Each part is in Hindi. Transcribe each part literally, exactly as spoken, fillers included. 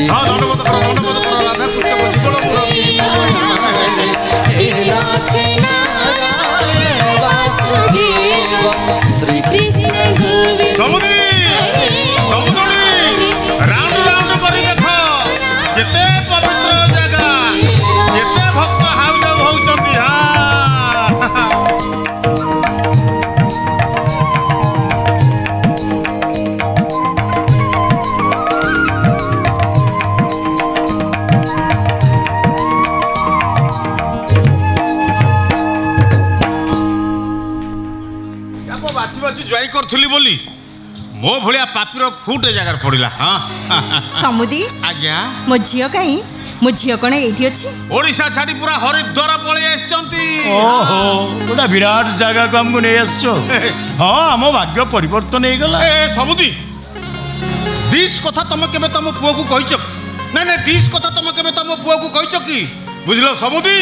हाँ दंडबोध करो दंडबोध करो राधा कृष्ण को जीवन श्री कृष्ण समुद्री समुद्री राउंड राउंड करी देख जेते पवित्र जगह जेते भक्त हाउ जाऊ होउचंती हां ज्वाई करथुली बोली मो भलिया पापीर फुटे जगार पड़िला हां समुदी आज्ञा मो झियो काई मो झियो कोन एठी अछि ओडिसा छाडी पूरा हरिद्वार पळे आछंती ओहो ओडा विराट जगह को हमको नै आछो हां हम भाग्य परिवर्तन हे गला ए समुदी दिस कथा तमे केबे तम पुओ को कहिछ नै नै दिस कथा तमे केबे तम पुओ को कहिछ की बुझलो समुदी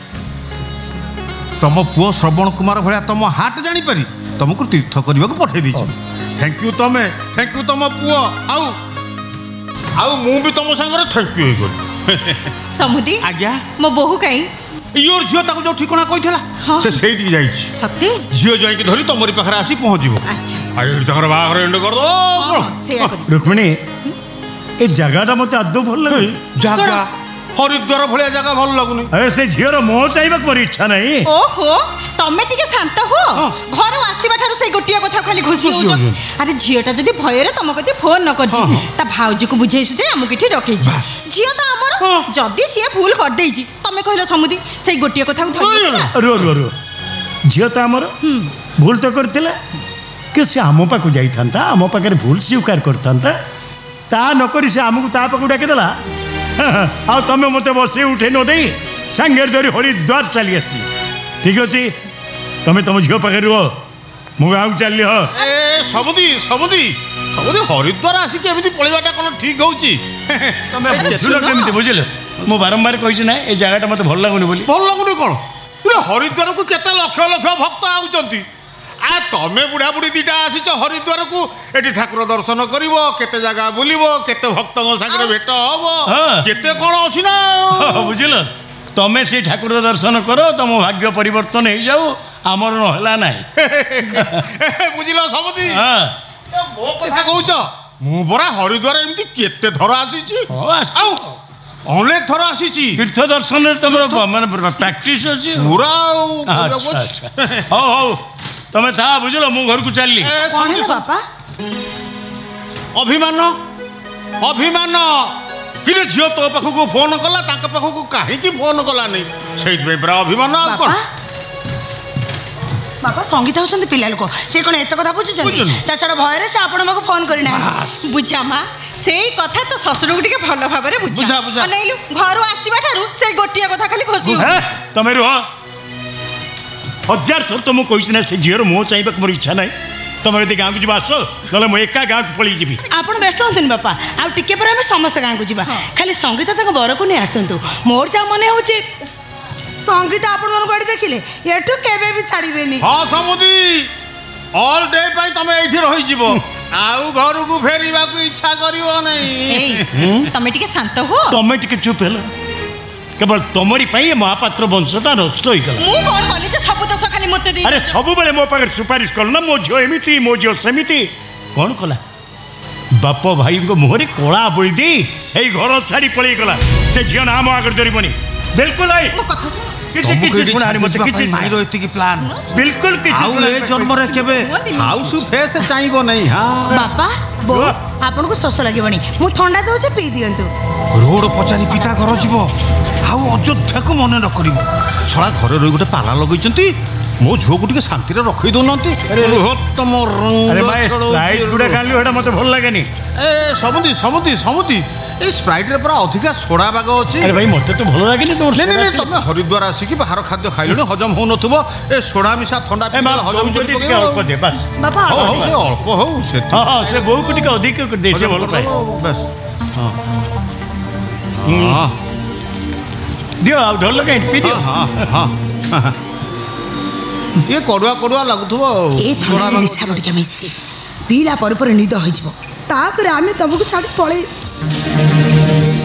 तम पुओ श्रवण कुमार भलिया तम हाट जानि पारी तुमको तीर्थ करने को पठे दी थैंक यू तमे थैंक यू तुम पुओ आउ आउ मु भी तुम संगे थैंक यू हो समुदी आज्ञा मो बहु काई योर झियो ताको जो ठिकाना कहिथला से सेठी जाई छी सत्य झियो जाई के धरी तमरी पाखरे आसी पहुंचीबो अच्छा आइ तकर बाहर एंड कर दो से रुक्मिणी ए जगहटा मते अद्दो भल लागे जगह हरिद्वार भलिया जगह भल लागुनी अरे से झियोर मोह चाइबा पर इच्छा नहीं ओहो तमे टिके शांत हो घर आसीबा ठारू से गोटिया कथा खाली घोसी हो अरे झियोटा जदी भयरे तम कते फोन न करजी ता भाउजी को बुझेइसु जे हमु किठी डकेइजी झियो त हमर जदी से भूल कर देइजी तमे कहलो समुदी से गोटिया कथा को धरि रो रो रो झियो त हमर भूल तो करथिला कि से हम पाकु जाई थांता हम पाकर भूल स्वीकार करथांता ता न करी से हमकु ता पाकु डाके देला आ तमे मते बसे उठे न देई संगेर धरी हरिद्वार चली आसी ठीक अछि तमे तम झियो पाखे रुह मु गाँव चली हो ए समुदी समुदी समुदी हरिद्वार आसी के एमिति पळिबाटा कोन ठीक होउची तमे बुझलो केमिति बुझिलो मु बारंबार कहिछि ना ए जगहटा मते भल लागुनी बोली भल लागुनी कोन पुरा हरिद्वार को केते लक्ष लक्ष भक्त आउचंती आ तमे बुढ़ा बुढ़ी दीटा आसीच हरिद्वार को एटी ठाकुर दर्शन करिवो केते जगह बुलिवो केते भक्तों संगे भेट हबो केते कोन अछि ना बुझिलो तमे से ठाकुर दर्शन करो तुम भाग्य परिवर्तन हो जाऊ आमर नहला नाही बुझिलो समुदी हां मो कथा कहउछ मु बरा हरिद्वार एमती केते थर आसीची आउ अनेक थर आसीची तीर्थ दर्शन रे तमरो माने प्रैक्टिस अछि पूरा हो हो तमे था बुझलो मु घर को चलली कोन है पापा अभिमान अभिमान किरे झियो तो पाखु को फोन कला ताक पाखु को काहे की फोन कला नहीं सेठ बे बरा अभिमान आ कोन बापा संगीत होचंदी पिला लोक से कोन एत कथा बुझुचंदी ता छड भय रे से आपण मको फोन करिना बुझा मा सेई कथा तो ससुर को टिके भलो भाबरे बुझा बुझा नैलु घर आसीबा ठारू से गोटिया कथा खाली घोसी तमे रुह हजार थर तो मु कहिछि ना से झियोर मोह चाहिबा मोर इच्छा नाही तमे यदि गाँव को जीवा आस ना मु एका गाँव को पड़ी जीवी आपण व्यस्त होतन बापा आ टिके पर हम समस्त गाँव को जीवा खाली संगीता तक बर को नहीं आसंतु मोर जा मने होची संगीता आपण मन गाड़ी देखिले एठु केबे भी छाड़ीबेनी हां समुदी ऑल डे पाई तमे एठी रहि जीवो आउ घर को फेरीबा को इच्छा करिवो नहीं तमे टिके शांत हो तमे टिके चुप हेलो केवल तमरी पाई महापात्र वंशटा नष्ट हो गला मु कोन कहली जे सब दोष खाली मते दे अरे सब बेले मो पाकर सुपारिश करल ना मो झियो एमिति मो झियो सेमिति कोन कला बाप भाई को मुहरे कोला बोली दी एई घर छाड़ी पळी गला से झियो नाम आगर दरिबनी बिल्कुल नहीं मो कथा सुन किछि किछि सुनानी मते किछि माइरो एति की प्लान बिल्कुल किछि आउ ए जन्म रे केबे हाउस फेस चाहिबो नहीं हां बापा बो आपन को शोष लागेबनी मु ठंडा दो जे पी दियंतु रोड पचारी पिता घर जीवो आउ अयोध्या को मन न करिवो सळा घरे रही गोटे पाला लगैचंती मो झो को टिके शांति रे रखै दोनंती बृहत्तम रंग अरे भाई स्प्राइट गुडा खाली हेडा मते भल लागेनी ए समुदी समुदी समुदी ए स्प्राइट रे पूरा अधिका सोडा बाग अछि अरे भाई मते तो भल लागेनी तोर नहीं नहीं तमे हरिद्वार आसी कि बाहर खाद्य खाइलुनी हजम हो नथबो ए सोडा मिसा ठंडा पीला हजम जति टिके अल्प दे बस बाबा हो हो से अल्प हो से हां हां से बहु को टिके अधिक देसे भल पाए बस हां हां दियो आ ढोल लगे पी दियो हां हां ये कोडुआ कोडुआ लागुथबो ए थोड़ा निशा बटिका मिसछि पीला पर पर निद होइजबो तापर आमे तमको छाडी पळे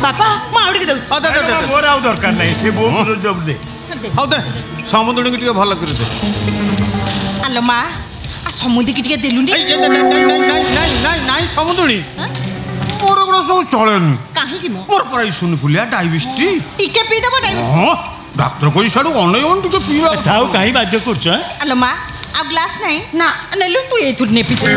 ବାପା ମୁଁ ଆଉ ଟିକେ ଦଉଛି। ହଁ ଦେ ଦେ ଦେ ଦେ। ମୋର ଆଉ ଦରକାର ନାହିଁ ସେ ବୋଉ ଦେ ହଉ ଦେ ସମୁଦ୍ରଣୀକି ଟିକେ ଭଲ କରି ଦେ। ଆଲୋ ମା ଆ ସମୁଦିକି ଟିକେ ଦେଲୁନି। ଏଇ ଯେ ଦେ ଦେ ନାଇଁ ନାଇଁ ନାଇଁ ନାଇଁ ନାଇଁ ସମୁଦ୍ରଣୀ ମୋର ଗୁଡ଼ା ସବୁ ଚଳେନି। କାହିଁକି ମୋ ମୋର ପରା ଏଇ ସୁନିଫୁଲିଆ ଡାଇବେଟିସ୍। ଟିକେ ପିଇଦବ ଡାଇବେଟିସ୍। ହଁ ଡାକ୍ତର କହି ସାଡ଼ୁ ଅନେଇବନି ଟିକେ ପିଇବା। ଆଉ କାହିଁ ବାଧ୍ୟ କରୁଛ? ଆଲୋ ମା ଆଉ ଗ୍ଲାସ୍ ନାହିଁ ନା ନେଲୁ ତୁ ଏଇଥିରୁ ନେ ପିଇ।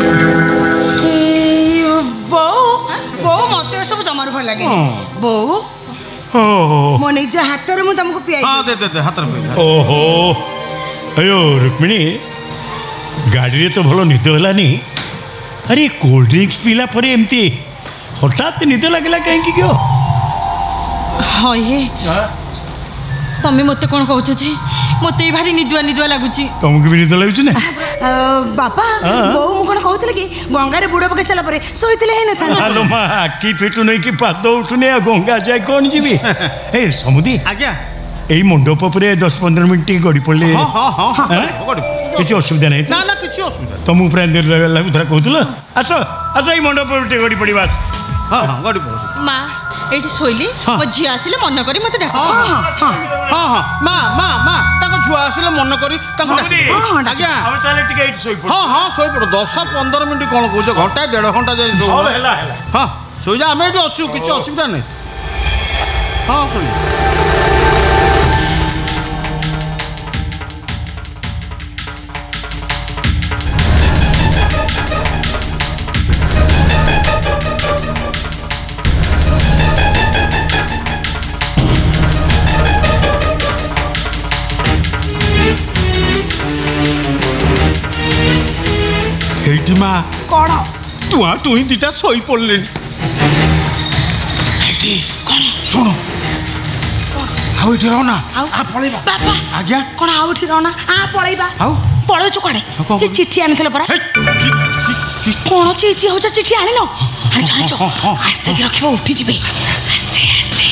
ବୋଉ ବୋଉ ମତେ ଏସବୁ ଜମାରୁ ଭଲ ଲାଗେ ବୋଉ ମୋ ନିଜ ହାତରେ ମୁଁ ତମକୁ ପିଆଇ ହଁ ଦେ ଦେ ଦେ ହାତରେ ପିଇ। ଓହୋ अयो रुक्मिणी गाड़ी रे तो भलो निद हलानी अरे कोल्ड ड्रिंक्स पीला पर एमती हठात निद लगला कहीं क्यों हाँ ये तमे मते कोन कहउछ जे मते भारी निदुआ निदुआ लागुची। तुमको भी निद लागुची ना बापा बोऊ मु कोन कहउतले कि गंगा रे बुड़ पके साला परे सोइतले हे न था हेलो मां आखी फिटु नहीं कि पाद उठुने गंगा जाय कोन जीवी ए समुदी आज्ञा एई मंडप परे दस पंद्रह मिनिट गड़ी पड़ले हां हां हां गड़ी किसी असुविधा नहीं ना ना किसी असुविधा तुमको पूरा अंदर लागुथरा कहउतलो आसो आसो एई मंडप परे गड़ी पड़ी बस हां हां गड़ी पड़ मां एठी सोइली मो झी आसिले मन करी मते डाक। हां हां हां हां मां मां मां ताको छुआ आसिले मन करी ताको आज्ञा हम चले टिके एठी सोई पड़ हां हां सोई पड़ दस पंद्रह मिनिट कोन कहउछ घंटा डेढ़ घंटा जाई सो हां हेला हेला हां सोई जा हमें एठी अछु किसी असुविधा नहीं हां सोई माँ कौन तुआ तुई दीटा सोई पड़ले सुनो आउ इठी रहो ना आ पळेबा बाबा आज्ञा कौन आउ इठी रहो ना आ पळेबा आउ पळो छु कोडे ये चिट्ठी आनिथले परा कौन चिट्ठी हो चिट्ठी आनिनो अरे जाने छो आस्ते के रखिबो उठी जिबे आस्ते आस्ते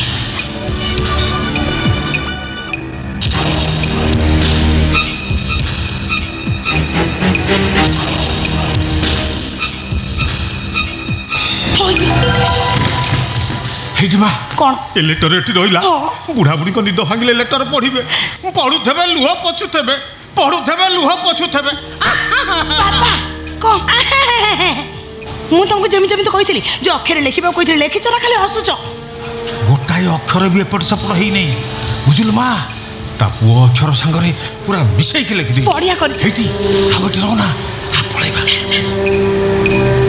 कौन ए लेटर एठी रहिला बुढ़ा बुढ़ी को निद भांगिले लेटर पढ़िबे पढ़ुथेबे लुह पछुथेबे पढ़ुथेबे लुह पछुथेबे बाबा को मु तुमको जमी जमी तो कहितली जे अक्षर लिखिबा कहितली लिखिछ ना खाली हसुछ गोटाए अक्षर भी एपट सपट हेई नै बुझिल मा ता पुओ अक्षर संगरे पूरा मिसई के लिखि दे बढ़िया करि एठी आ एठी रहो ना आ पळेबा